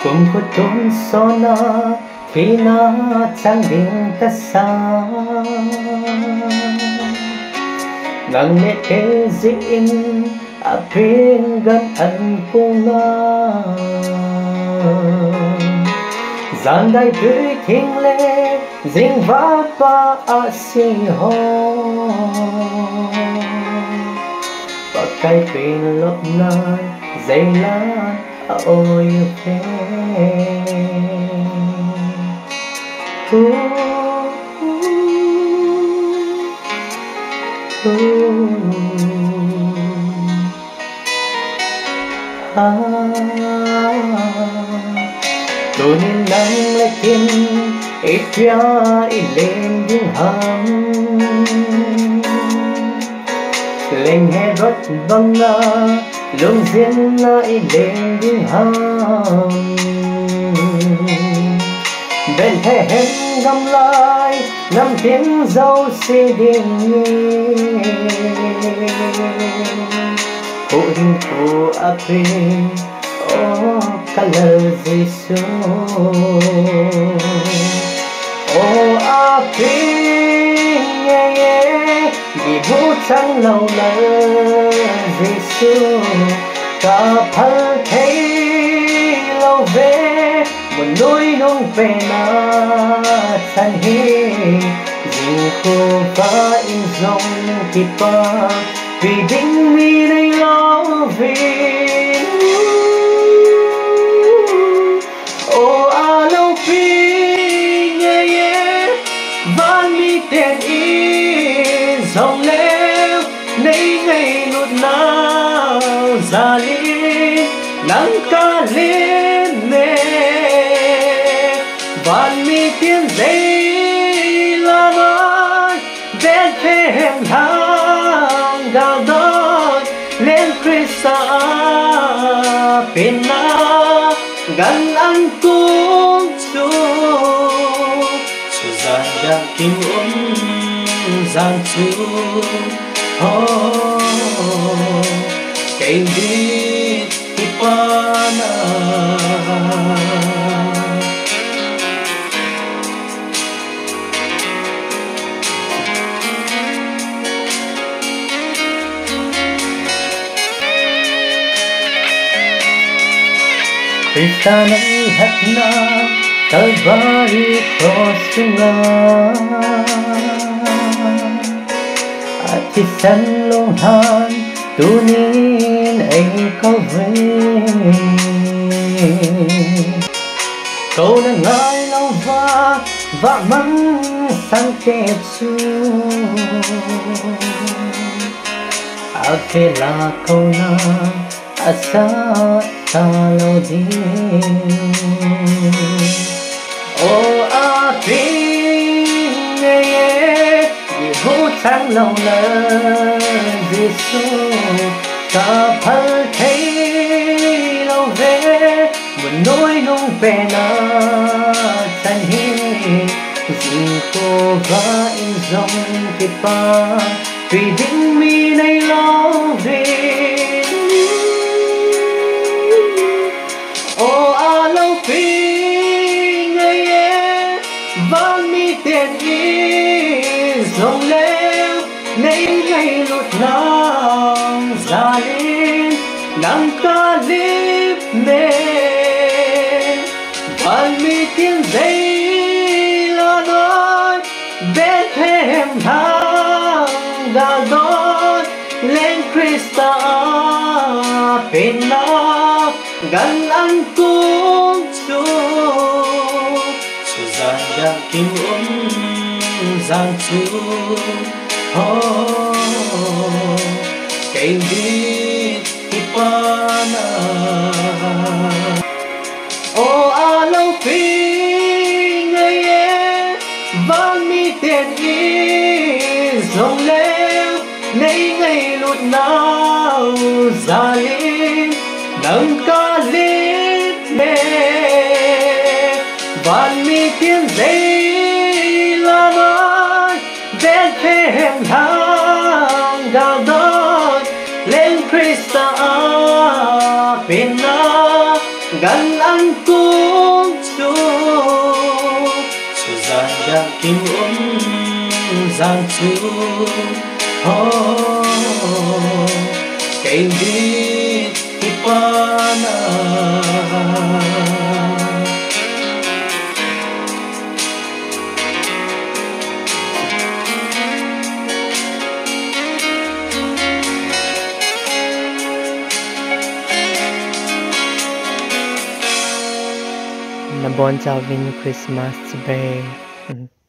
cùng có tốn so na khi na chẳng định ta xa ngang nét kê dĩnh a phiên gần ăn cùng na gian đại tươi thiên lệ dinh vã ba a si ho và cái pin lấp nai dây lá ôi phê tôi nên nắng lại thiên ít ra ít lên những hầm lên hè rót băng na luôn diễn lại lên những hầm bên hè hết ngâm lại ngâm tiếng dâu xì điên nhé phụ hình phụ áp hình oh color Giêsu oh áp hình yeah yeah vì vũ trắng lâu lơ Giêsu ta phật thấy lâu về một nỗi nông về na thân hi dình khu và in dòng kịp ba vì đinh mi đây lo vì ô a lâu phi nghe ye van mi tiền in dòng leo nay ngày nốt nào ra đi nắng ca lên nè van mi tiền dây la nói bên thêm hàng đào đói lên Christa bên na gần ăn cung chú gian đang kinh gian chú cây đi Ipana Krista nai hatna Kalvari kosunga Ati san long han tunin ay câu về câu na ngài lâu và măng sang kẹp su ake la câu na asa ta lâu đi ô a pin nghe vì vũ trang lâu lơ Giêsu ta phật thấy lâu về một nỗi nông về na chân hi dình cô và in dòng kịp ba vì đinh mi này lo về ô a lâu phi ngày ye van mi tiền y dòng leo nay ngày lụt nàng ra lên nắng ca liếp nè van mi tiền dây la nói bên thêm hàng đã đón lên Christa bên na gần ăn cung chú gian đang kinh gian chú cây đi Ipana ô a lâu phi ngày ye van mi tiền y dòng leo nay ngày lụt nào ra lên nâng ca lên nè van mi tiền dây la nói bên thêm hàng đào đói lên Christa bên na gần ăn cung kim uốn giang chu cây đi ipana na bon Calvin Christmas be